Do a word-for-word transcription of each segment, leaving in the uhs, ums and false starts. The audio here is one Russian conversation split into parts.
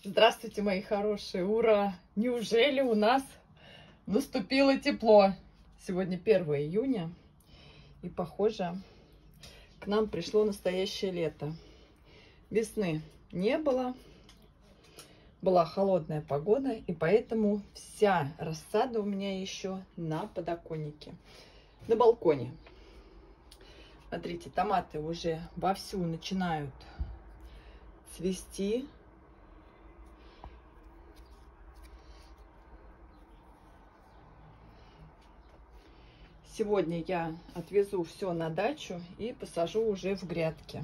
Здравствуйте, мои хорошие! Ура! Неужели у нас наступило тепло? Сегодня первое июня, и похоже, к нам пришло настоящее лето. Весны не было, была холодная погода, и поэтому вся рассада у меня еще на подоконнике, на балконе. Смотрите, томаты уже вовсю начинают цвести. Сегодня я отвезу все на дачу и посажу уже в грядки.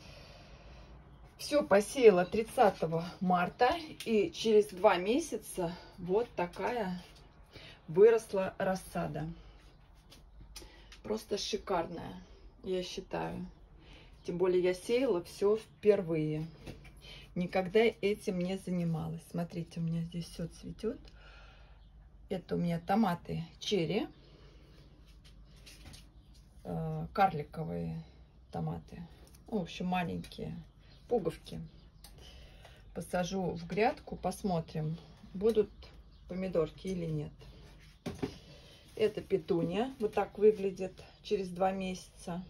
Все посеяла тридцатого марта, и через два месяца вот такая выросла рассада. Просто шикарная, я считаю. Тем более я сеяла все впервые. Никогда этим не занималась. Смотрите, у меня здесь все цветет. Это у меня томаты черри. Карликовые томаты, в общем, маленькие пуговки. Посажу в грядку, посмотрим, будут помидорки или нет. Это петуния, вот так выглядит через два месяца.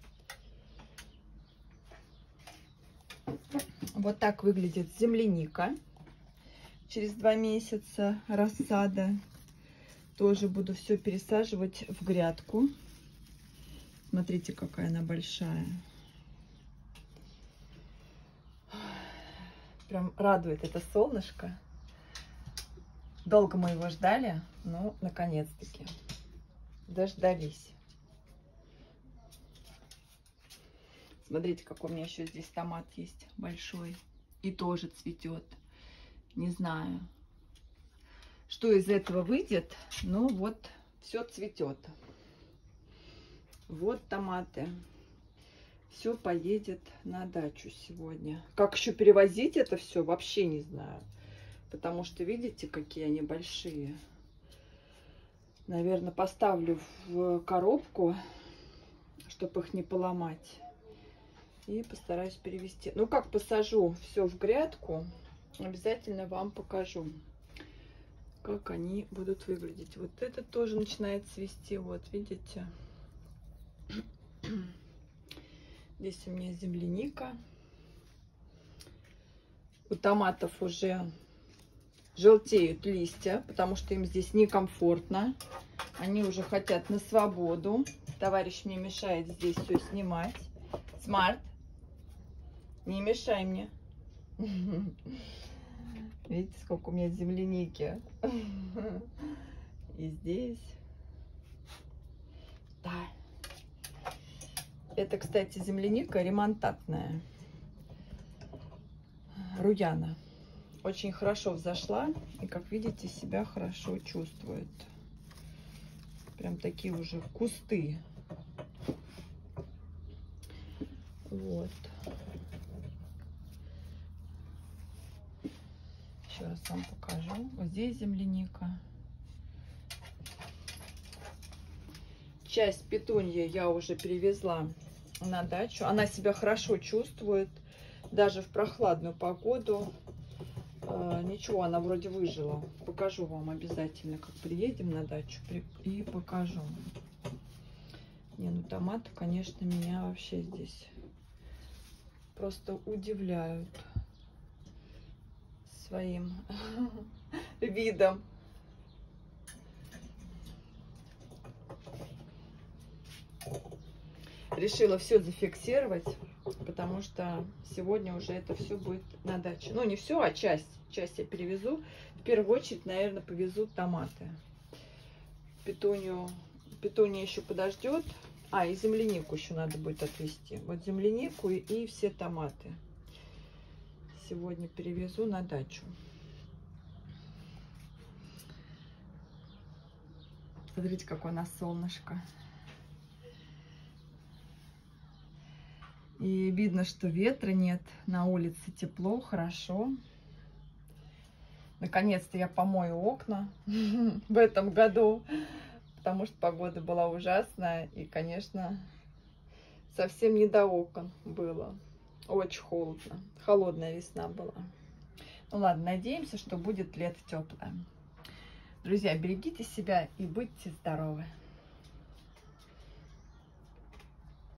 Вот так выглядит земляника через два месяца, рассада. Тоже буду все пересаживать в грядку. Смотрите, какая она большая. Прям радует это солнышко. Долго мы его ждали, но наконец-таки дождались. Смотрите, какой у меня еще здесь томат есть большой. И тоже цветет. Не знаю, что из этого выйдет, но вот все цветет. Вот томаты. Все поедет на дачу сегодня. Как еще перевозить это все, вообще не знаю. Потому что видите, какие они большие. Наверное, поставлю в коробку, чтобы их не поломать. И постараюсь перевезти. Ну, как посажу все в грядку, обязательно вам покажу, как они будут выглядеть. Вот это тоже начинает цвести. Вот, видите? Здесь у меня земляника. У томатов уже желтеют листья, потому что им здесь некомфортно. Они уже хотят на свободу. Товарищ мне мешает здесь все снимать. Смарт, не мешай мне. Видите, сколько у меня земляники. И здесь. Да. Это, кстати, земляника ремонтантная. Руяна. Очень хорошо взошла. И, как видите, себя хорошо чувствует. Прям такие уже кусты. Вот. Еще раз вам покажу. Вот здесь земляника. Часть петуньи я уже перевезла на дачу. Она себя хорошо чувствует. Даже в прохладную погоду. Э, ничего, она вроде выжила. Покажу вам обязательно, как приедем на дачу. И покажу. Не, ну томаты, конечно, меня вообще здесь просто удивляют своим видом. Решила все зафиксировать, потому что сегодня уже это все будет на даче. Ну, не все, а часть. Часть я перевезу. В первую очередь, наверное, повезу томаты. Петунью, петуния еще подождет. А, и землянику еще надо будет отвезти. Вот землянику и, и все томаты. Сегодня перевезу на дачу. Смотрите, какое у нас солнышко. И видно, что ветра нет, на улице тепло, хорошо. Наконец-то я помою окна в этом году, потому что погода была ужасная. И, конечно, совсем не до окон было. Очень холодно. Холодная весна была. Ну ладно, надеемся, что будет лето теплое. Друзья, берегите себя и будьте здоровы.